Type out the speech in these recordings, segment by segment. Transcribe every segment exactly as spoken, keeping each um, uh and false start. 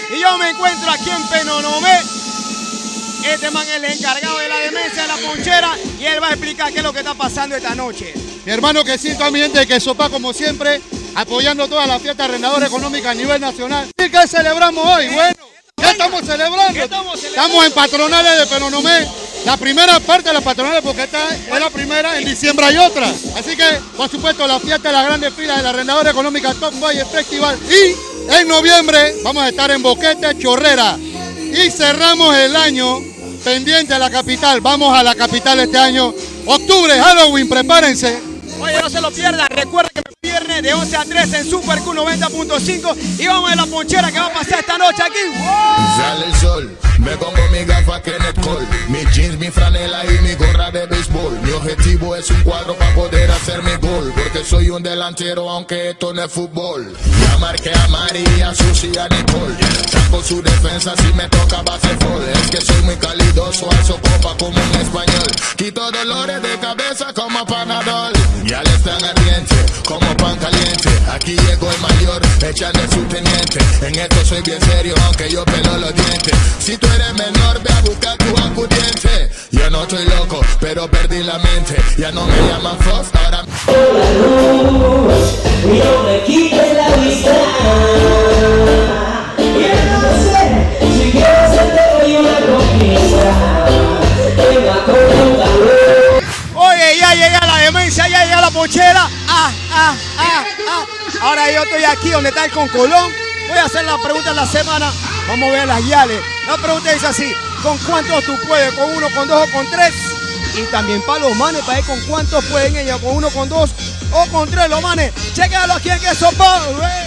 Y yo me encuentro aquí en Penonomé. Este man es el encargado de la demencia de la ponchera y él va a explicar qué es lo que está pasando esta noche. Mi hermano, que siento a mi gente que sopa como siempre, apoyando toda la fiesta arrendadora económica a nivel nacional. ¿Y qué celebramos hoy? Bueno, ¿qué estamos celebrando? ¿Qué estamos celebrando? Estamos en patronales de Penonomé. La primera parte de las patronales, porque esta es la primera, en diciembre hay otra. Así que, por supuesto, la fiesta de las grandes filas de la arrendadora económica Top Valle Festival. Y en noviembre vamos a estar en Boquete, Chorrera. Y cerramos el año pendiente a la capital. Vamos a la capital este año. Octubre, Halloween, prepárense. Oye, no se lo pierdan. Recuerden que el viernes de once a tres en Super Q noventa punto cinco. Y vamos a la ponchera que va a pasar esta noche aquí. ¡Wow! Sale el sol, me pongo mi gafa Kenneth Cole, mi jeans, mi franela y mi gorra de béisbol. Mi objetivo es un cuadro para poder hacer mi gol, porque soy un delantero aunque esto no es fútbol. Ya marqué a María, Susi, a Nicole. Saco su defensa si me toca baseball. Es que soy muy calidoso, alzo copa como un español. Quito dolores de cabeza como Panadol. Ya le están ardiente como pan caliente. Aquí llegó el mayor, echando su teniente. En esto soy bien serio, aunque yo pelo los dientes. Si tú eres menor, ve a buscar tu acudiente. Yo no estoy loco, pero perdí la mente. Ya no me llaman Fox, ahora la luz, y no me quites la vista. Y no sé si quiero hacerte hoy una conquista. Venga con un calor. Oye, ya llega la demencia, ya llega la ponchera. Ah, ah, ah, ah. Ahora yo estoy aquí donde está el Concolón. Voy a hacer la pregunta de la semana. Vamos a ver las yales. La pregunta dice así: ¿con cuántos tú puedes? ¿Con uno, con dos o con tres? Y también para los manes, para ver con cuántos pueden ellos, con uno, con dos o con tres, los manes. Chequenlo aquí en que sopa.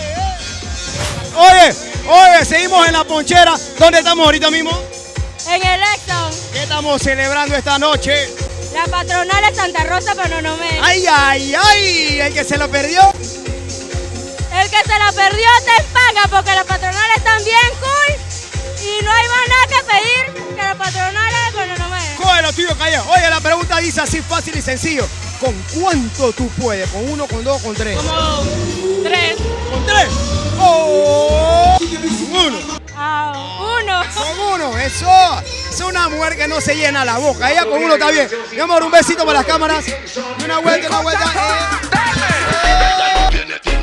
Oye, oye, seguimos en la ponchera. ¿Dónde estamos ahorita mismo? En el Exxon. ¿Qué estamos celebrando esta noche? La patronal de Santa Rosa, Penonomé. ¡Ay, ay, ay! ¿El que se lo perdió? El que se la perdió te paga porque las patronales están bien cool y no hay más nada que pedir que las patronales de Penonomé. Cógelo, tío, calla. Oye, la pregunta dice así fácil y sencillo. ¿Con cuánto tú puedes? ¿Con uno, con dos, con tres? Como tres. ¿Con tres? ¡Oh! Uno. Ah, uno. Con uno, eso. Es una mujer que no se llena la boca. Ella con uno está bien. Mi amor, un besito para las cámaras. Y una vuelta, una vuelta. Eh.